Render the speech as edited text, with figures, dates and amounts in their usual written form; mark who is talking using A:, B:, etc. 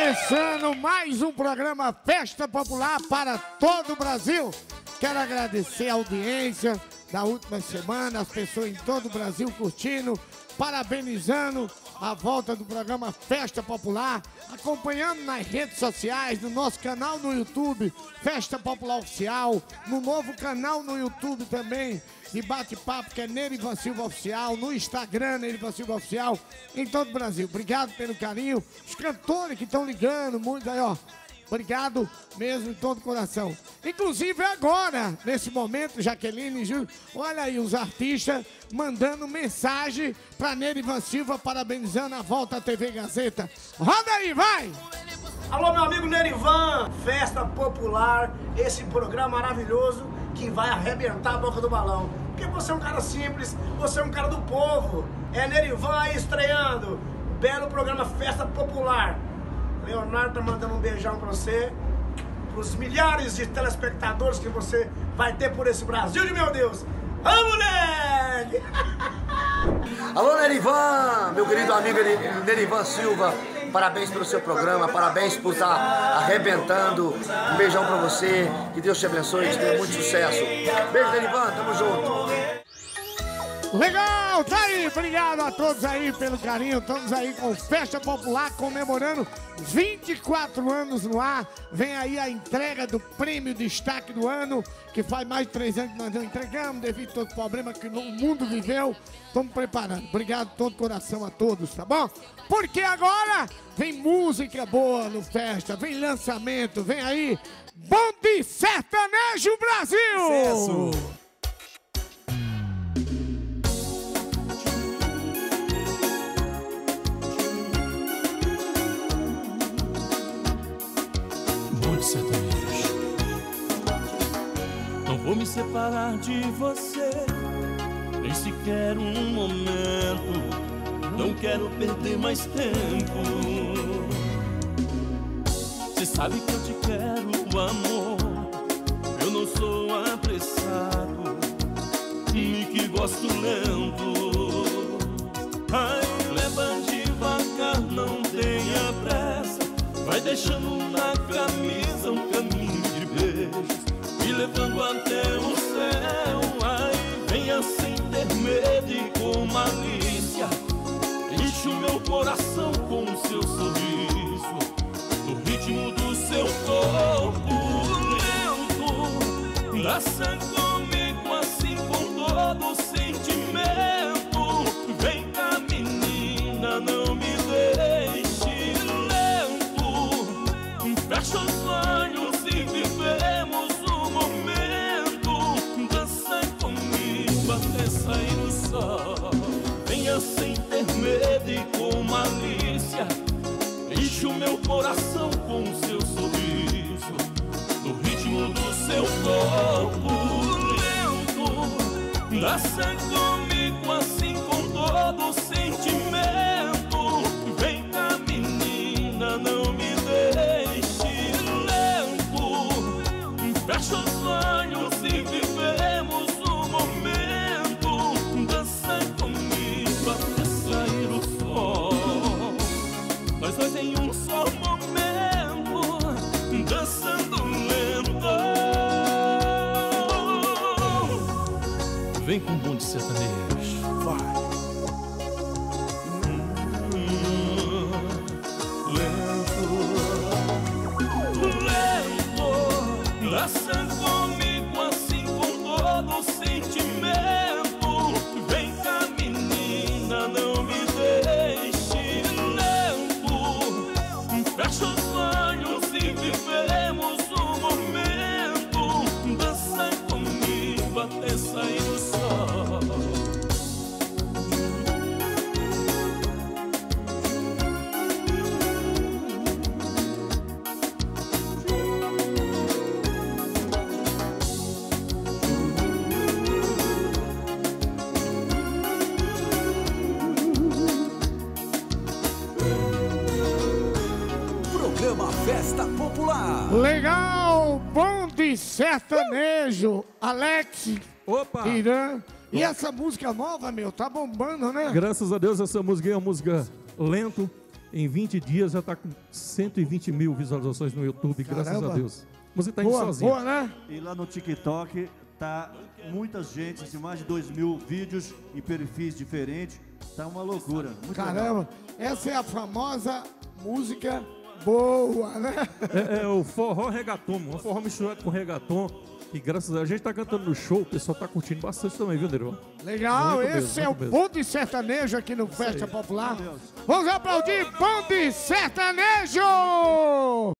A: Começando mais um programa Festa Popular para todo o Brasil. Quero agradecer a audiência da última semana, as pessoas em todo o Brasil curtindo, parabenizando a volta do programa Festa Popular, acompanhando nas redes sociais, no nosso canal no YouTube, Festa Popular Oficial, no novo canal no YouTube também, de bate-papo, que é Nerivan Silva Oficial, no Instagram, Nerivan Silva Oficial, em todo o Brasil. Obrigado pelo carinho, os cantores que estão ligando, muito aí, ó. Obrigado mesmo, de todo o coração. Inclusive agora, nesse momento, Jaqueline e Júlio, olha aí os artistas mandando mensagem para Nerivan Silva, parabenizando a volta à TV Gazeta. Roda aí, vai!
B: Alô, meu amigo Nerivan, Festa Popular, esse programa maravilhoso que vai arrebentar a boca do balão. Porque você é um cara simples, você é um cara do povo. É Nerivan aí estreando, belo programa Festa Popular. Leonardo tá mandando um beijão pra você, pros milhares de telespectadores que você vai ter por esse Brasil de meu Deus. Vamos, moleque!
C: Alô, Nerivan, meu querido amigo Nerivan Silva, parabéns pelo seu programa, parabéns por estar arrebentando. Um beijão pra você, que Deus te abençoe e te dê muito sucesso. Beijo, Nerivan, tamo junto.
A: Legal, tá aí, obrigado a todos aí pelo carinho, estamos aí com Festa Popular comemorando 24 anos no ar, vem aí a entrega do prêmio Destaque do Ano, que faz mais de 3 anos que nós não entregamos, devido a todo o problema que o mundo viveu, estamos preparando, obrigado de todo o coração a todos, tá bom? Porque agora vem música boa no Festa, vem lançamento, vem aí, Bonde Sertanejo Brasil!
D: Sucesso! Sertanejo. Não vou me separar de você, nem sequer um momento. Não quero perder mais tempo. Você sabe que eu te quero, amor. Eu não sou apressado e que gosto lento. Ai, leva devagar, não tenha pressa. Vai deixando na camisa um caminho de beijos, me levando até o céu. Ai, venha sem ter medo e com malícia, enche o meu coração com o seu sorriso, no ritmo do seu corpo lento. Dança comigo assim com todo o sentimento. Vem cá, menina, não me deixe. Fecha os olhos e vivemos o momento. Dança comigo até sair o sol. Venha sem ter medo e com malícia, enche o meu coração com o seu sorriso, no ritmo do seu corpo lento. Dança comigo assim com todo o sentimento. Vem cá, menina, não me deixe. Fecha os olhos e vivemos o momento. Dança comigo até sair o sol. Nós dois em um só momento, dançando lento. Vem com um bonde sertanejo, vai. Dança comigo assim com todo o sentimento. Vem cá, menina, não me deixe lento. Fecha os olhos e vivemos o momento. Dança comigo até sair o sol. Festa Popular.
A: Legal, Bonde Sertanejo, Alex,
E: Opa!
A: Irã. E essa música nova, meu, tá bombando, né?
E: Graças a Deus, essa música é uma música lento. Em 20 dias já está com 120 mil visualizações no YouTube, graças a Deus. Você está indo
A: Boa,
E: sozinho.
A: boa, né?
F: E lá no TikTok tá muita gente, assim, mais de 2.000 vídeos em perfis diferentes. Tá uma loucura. Muito
A: Caramba,
F: legal.
A: essa é a famosa música boa, né?
E: É o forró reggaeton, um forró misturado com reggaeton. E graças a Deus, a gente tá cantando no show, o pessoal tá curtindo bastante também, viu, Nerivan?
A: Legal,
E: Muito
A: esse
E: mesmo,
A: é o
E: muito mesmo.
A: Bonde Sertanejo aqui no Festa Popular. Vamos aplaudir Bonde Sertanejo!